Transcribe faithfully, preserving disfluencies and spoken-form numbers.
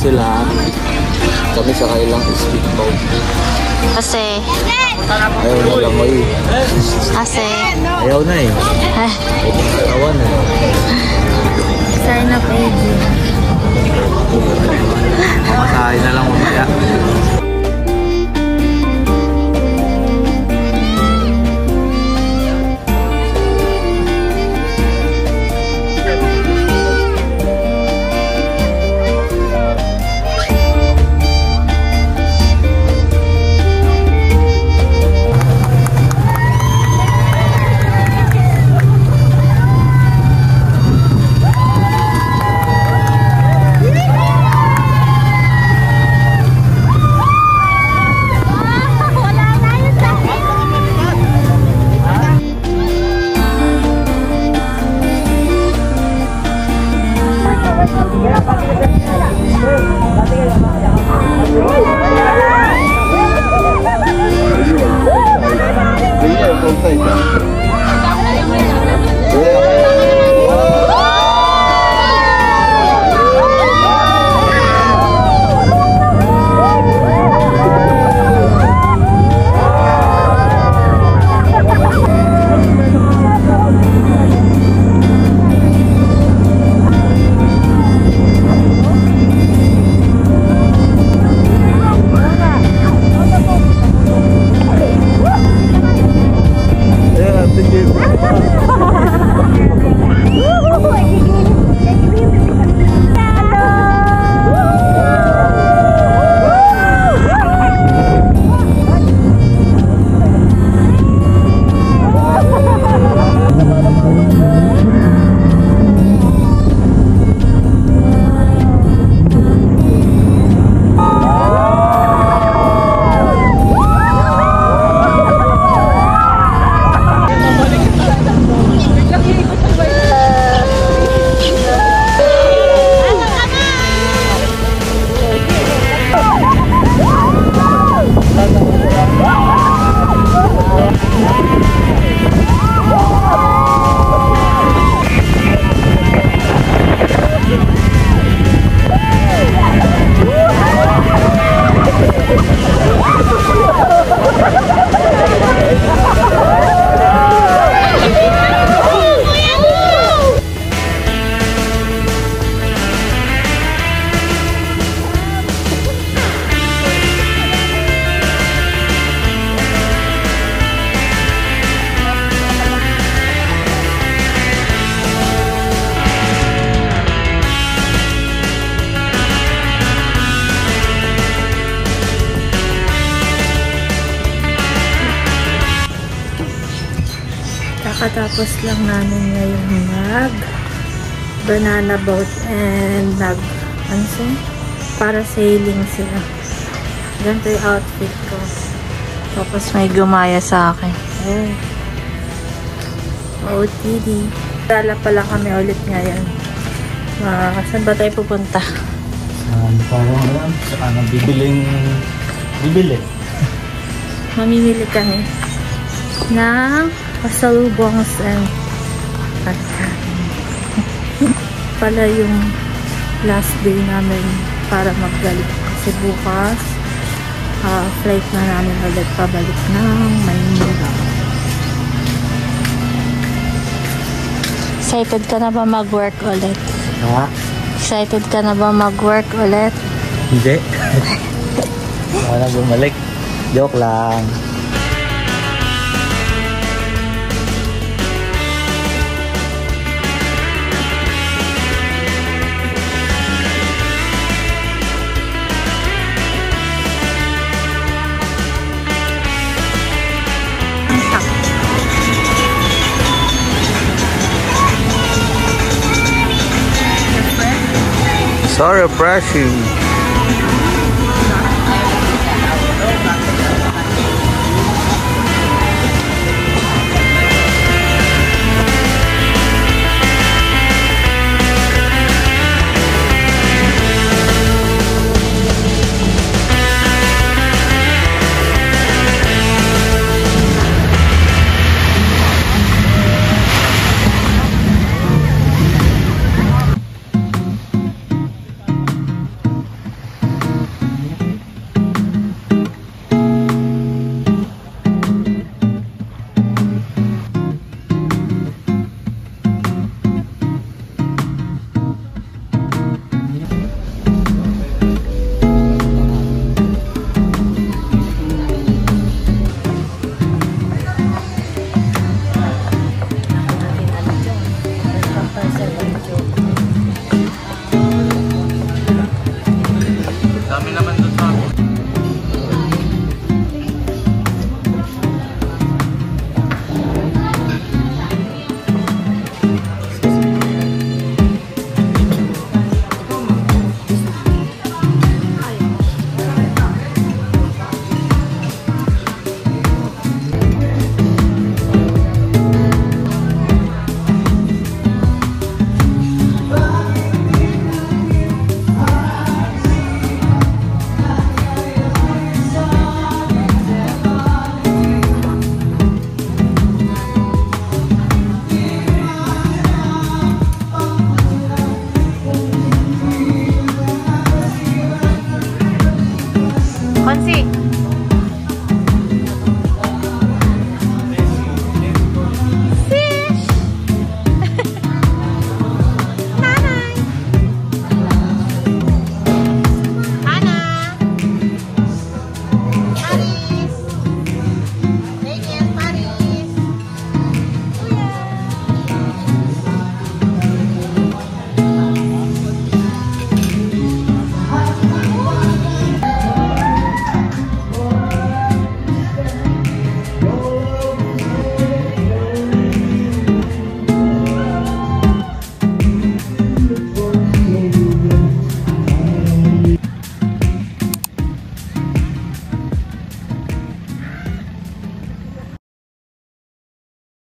sila. Kami sa kailang speedboat. Kasi ayaw na lang mo eh. Kasi Ayaw na eh. eh, Ayaw na. sign up agent. Masahay na lang mamaya. Kakatapos lang namin ngayon mag banana boat and nag ano siya? Parasailing sila. Ganito yung outfit ko. Tapos may gumaya sa akin. Eh. O T D. Dala pala kami ulit ngayon. Uh, saan ba tayo pupunta? Saan parang alam? Saan ang bibiling bibili? Mamimili kami ng pasalubongs and pagkain. Pala yung last day namin para magbalik. Kasi bukas uh, flight na namin ulit pabalik ng Maynila. Excited ka na ba mag-work ulit? Ha? Excited ka na ba mag-work ulit? Hindi. Wala bumalik. Joke lang. So refreshing.